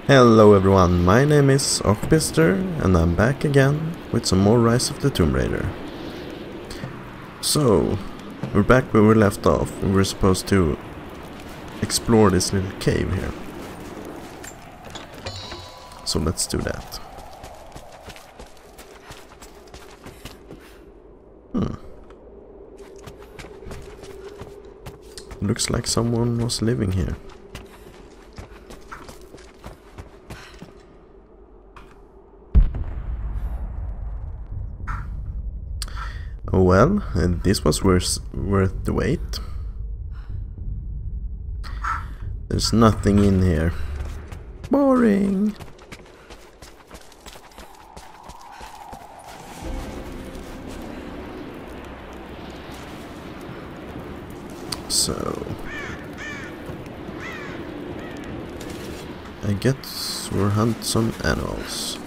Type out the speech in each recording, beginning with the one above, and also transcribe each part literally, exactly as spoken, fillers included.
Hello everyone, my name is Ocpister and I'm back again with some more Rise of the Tomb Raider. So, we're back where we left off. We were supposed to explore this little cave here. So let's do that. Hmm. Looks like someone was living here. Oh well, and this was worth, worth the wait. There's nothing in here. Boring! So... I guess we'll hunt some animals.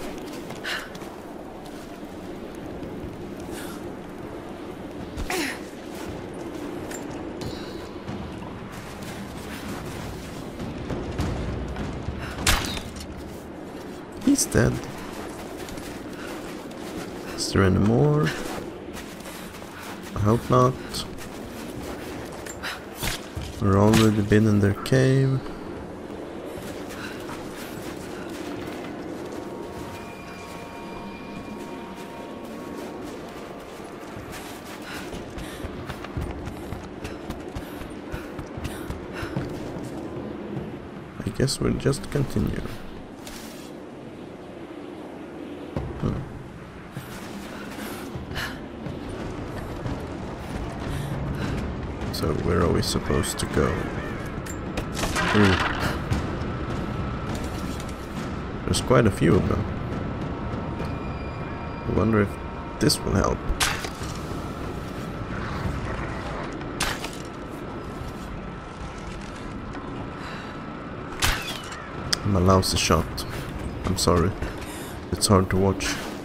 He's dead. Is there any more? I hope not. We're already been in their cave. I guess we'll just continue. Hmm. So where are we supposed to go? Ooh. There's quite a few of them. I wonder if this will help. I'm a lousy shot. I'm sorry. It's hard to watch.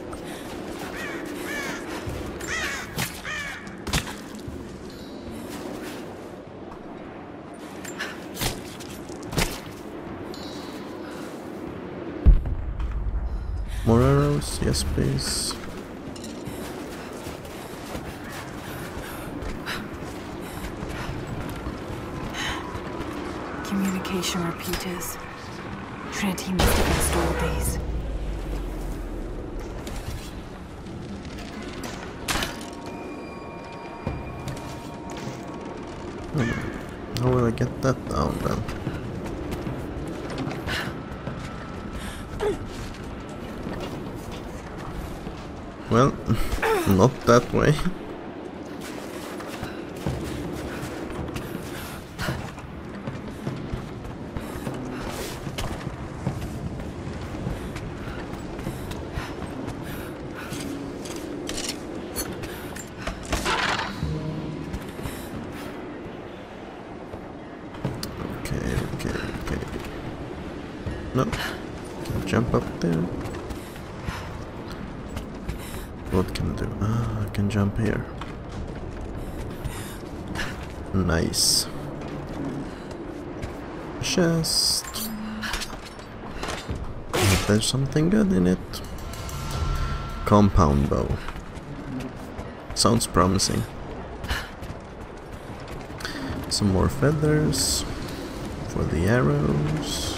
More arrows? Yes, please. Communication repeaters. Trinity must have installed these. Hmm. How will I get that down then? Well, not that way. Okay, okay, okay. No, can't jump up there. What can I do? Ah, I can jump here. Nice. Chest. If there's something good in it. Compound bow. Sounds promising. Some more feathers for the arrows.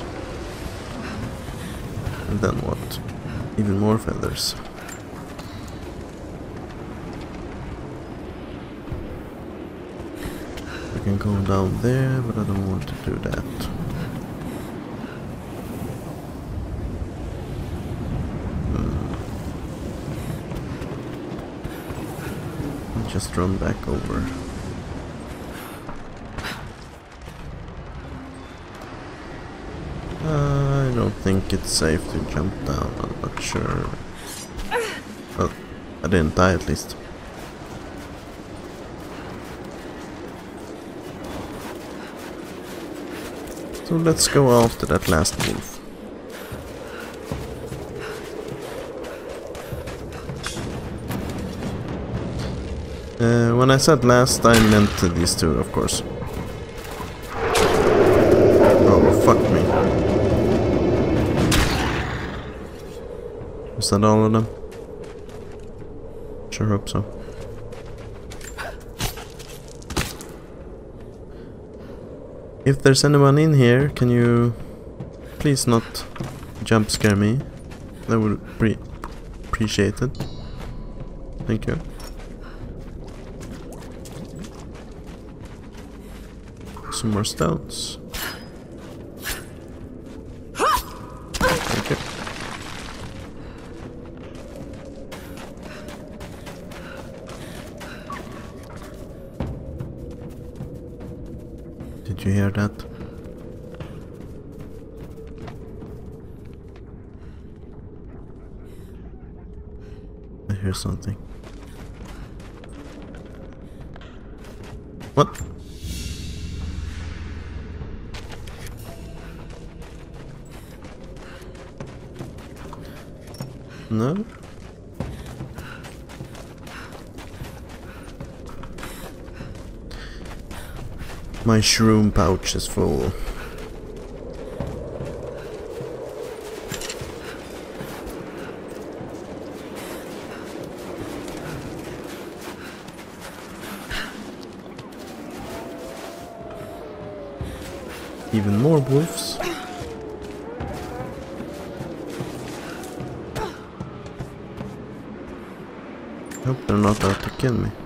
And then what? Even more feathers. I can go down there, but I don't want to do that. Hmm. I'll just run back over. Uh, I don't think it's safe to jump down, I'm not sure. Well, I didn't die at least. So let's go after that last wolf. Uh, when I said last, I meant these two, of course. Oh, fuck me. Is that all of them? Sure hope so. If there's anyone in here, can you please not jump scare me? That would be appreciated. Thank you. Some more stones. Thank you. Did you hear that? I hear something. What? No? My shroom pouch is full. Even more wolves. Hope they're not out to kill me.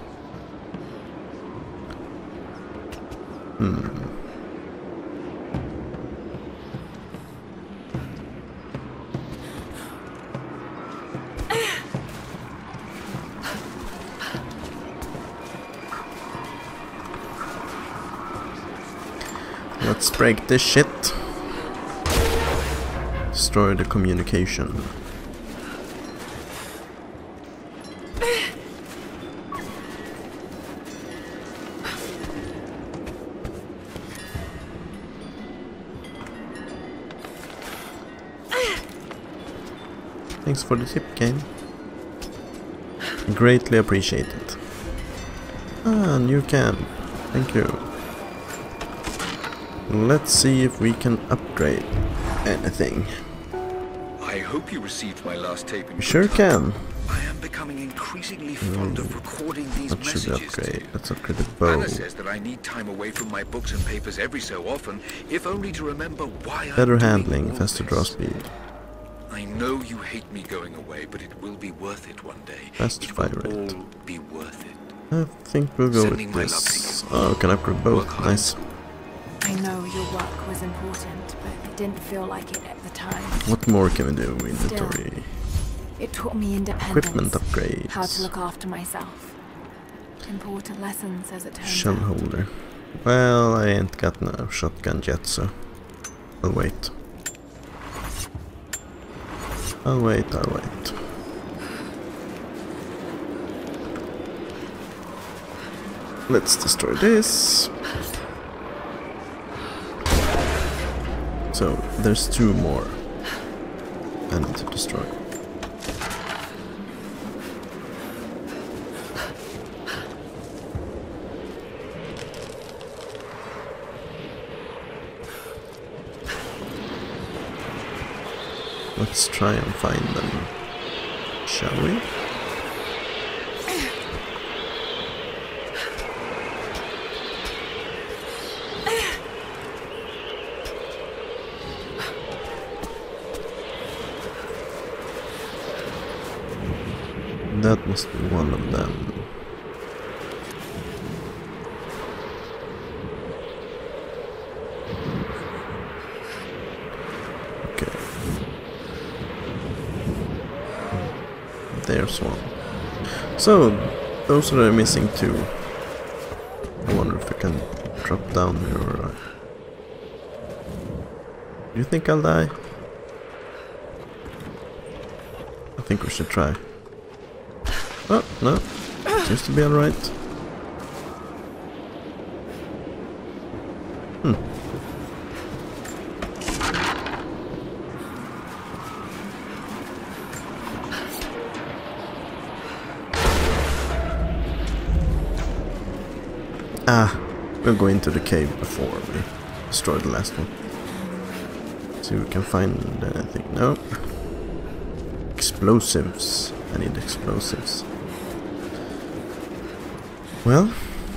Hmm. Let's break this shit. Destroy the communication. Thanks for the tip, Kane. Greatly appreciated. Ah, new can. Thank you. Let's see if we can upgrade anything. I hope you received my last tape. You sure can. I am becoming increasingly fond of recording these What should we messages. upgrade? Let's upgrade the bow. Anna says that I need time away from my books and papers every so often, if only to remember why Better I'm doing handling, all faster this. draw speed. I know you hate me going away, but it will be worth it one day. Faster It fire will rate. all be worth it. I think we'll go Sending with my this. love to you. Oh, can upgrade both. Work hard. Nice. I know your work was important, but it didn't feel like it at the time. What more can we do? Inventory. It taught me independence. Equipment upgrades. How to look after myself. Important lessons as it turns Shell out. holder. Well, I ain't got no shotgun yet, so I'll wait. I'll wait, I'll wait. Let's destroy this. So, there's two more I need to destroy. Let's try and find them, shall we? That must be one of them. Okay. There's one. So, those are the missing two. I wonder if I can drop down here or... Uh, do you think I'll die? I think we should try. Oh, no. Seems to be alright. Hmm. Ah, we'll go into the cave before we destroy the last one. See if we can find anything. No. explosives. I need explosives. Well,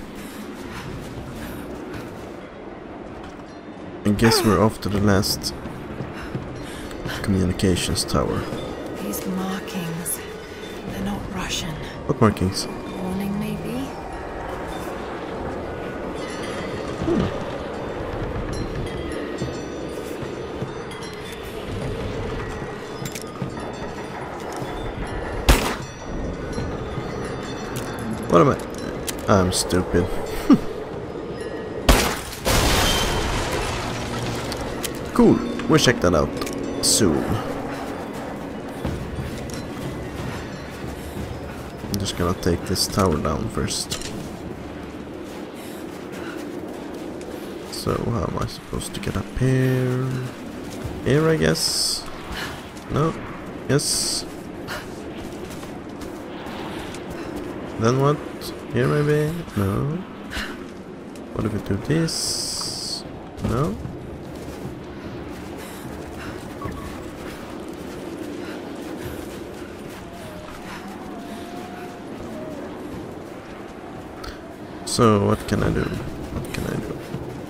I guess we're off to the last communications tower. These markings, they're not Russian. What markings? Warning, maybe? Hmm. What am I? I'm stupid. Cool. We'll check that out soon. I'm just gonna take this tower down first. So how am I supposed to get up here? Here, I guess. No. Yes. Then what? Here maybe? No. What if we do this? No. So what can I do? What can I do?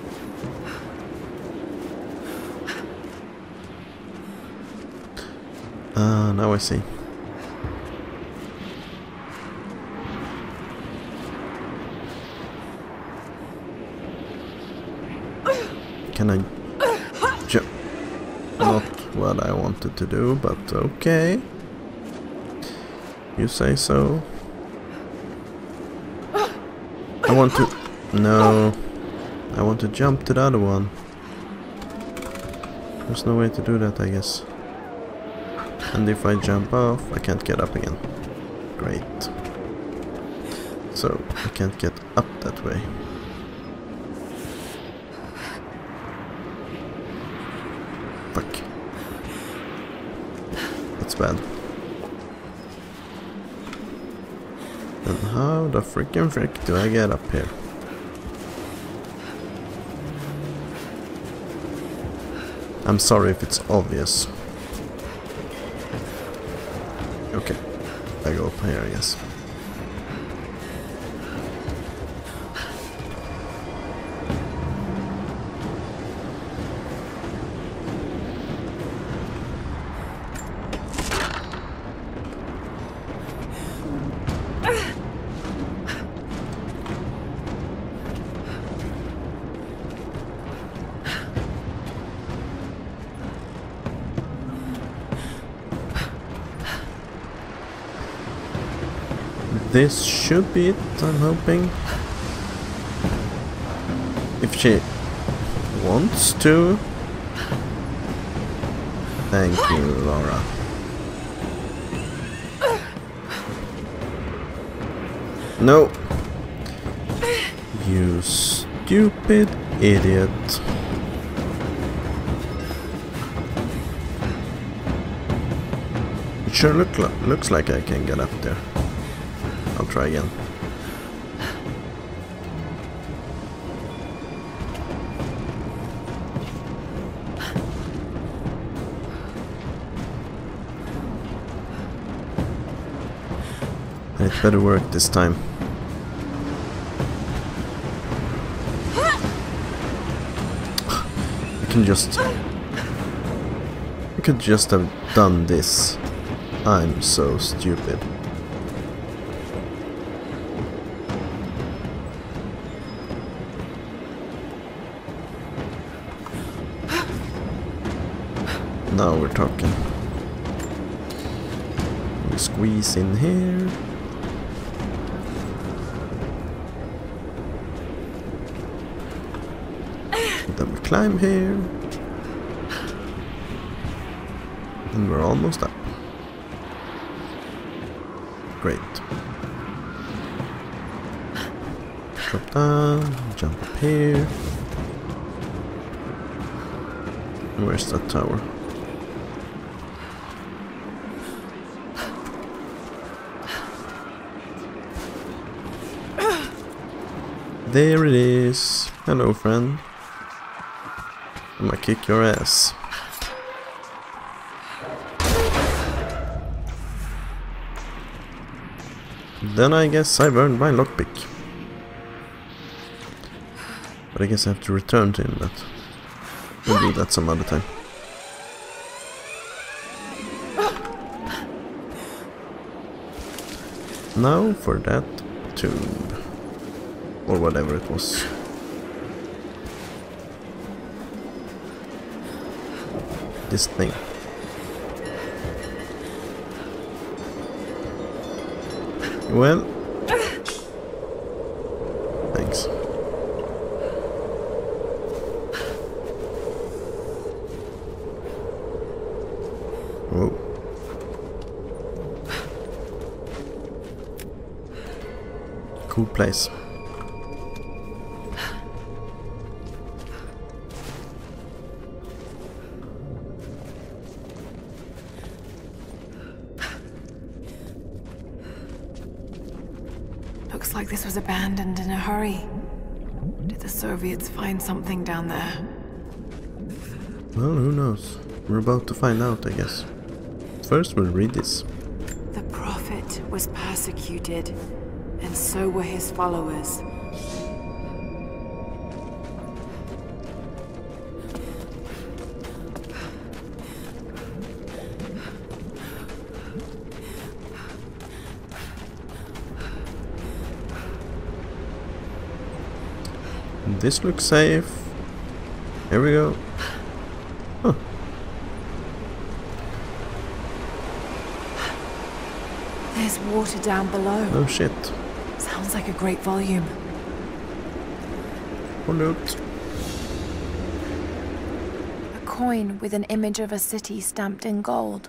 Ah, uh, now I see. Can I jump? Not what I wanted to do, but okay. You say so. I want to... No. I want to jump to the other one. There's no way to do that, I guess. And if I jump off, I can't get up again. Great. So, I can't get up that way. Fuck. That's bad. And how the freaking frick do I get up here? I'm sorry if it's obvious. Okay, I go up here, I guess. This should be it, I'm hoping. If she wants to. Thank you, Laura. No. You stupid idiot. It sure look li- looks like I can get up there. I'll try again. It better work this time. I can just... I could just have done this. I'm so stupid. Now we're talking. We squeeze in here. Then we climb here. And we're almost up. Great. Drop down, jump up here. Where's that tower? There it is. Hello, friend. I'm gonna kick your ass. then I guess I've earned my lockpick. But I guess I have to return to him, but we'll do that some other time. Now for that tube. Or whatever it was. This thing. Well, thanks. Whoa. Cool place. Looks like this was abandoned in a hurry. Did the Soviets find something down there? Well, who knows? We're about to find out, I guess. First, we'll read this. The Prophet was persecuted, and so were his followers. This looks safe. Here we go. Huh. There's water down below. Oh shit. Sounds like a great volume. Oh look. A coin with an image of a city stamped in gold.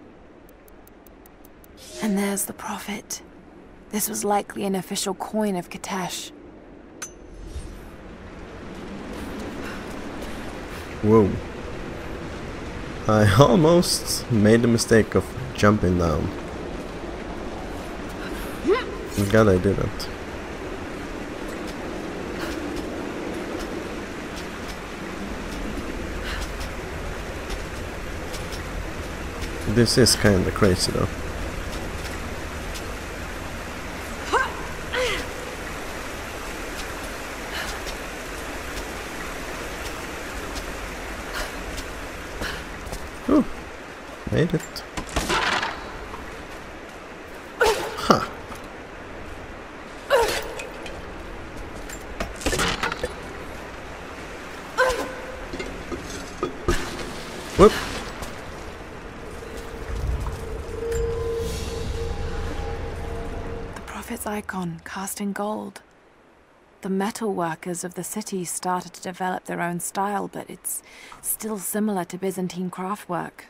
And there's the Prophet. This was likely an official coin of Kitesh. Whoa. I almost made the mistake of jumping down. I'm glad I didn't. This is kinda crazy though. Oh, made it. Huh. Whoop. The Prophet's icon, cast in gold. The metal workers of the city started to develop their own style, but it's still similar to Byzantine craftwork.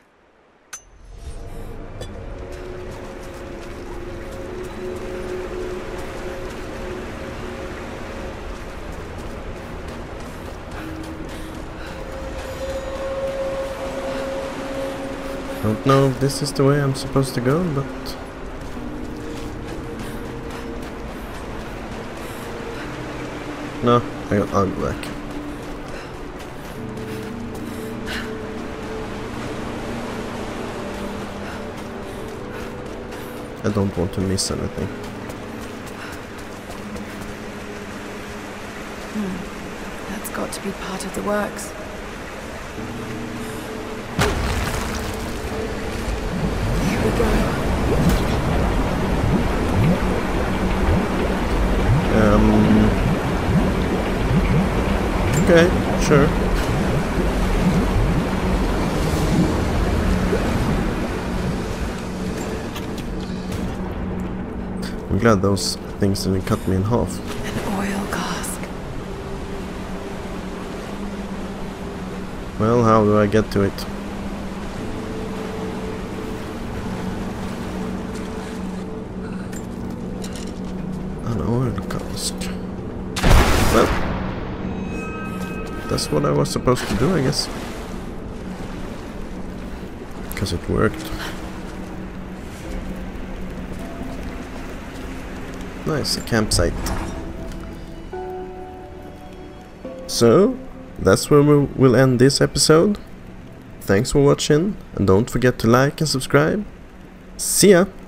Don't know if this is the way I'm supposed to go, but no, I, I'll go back. I don't want to miss anything. Hmm. That's got to be part of the works. Here we go. Um. Okay, sure. I'm glad those things didn't cut me in half. An oil cask. Well, how do I get to it? An oil cask. Well, that's what I was supposed to do, I guess. Because it worked. Nice, a campsite. So, that's where we will end this episode. Thanks for watching, and don't forget to like and subscribe. See ya!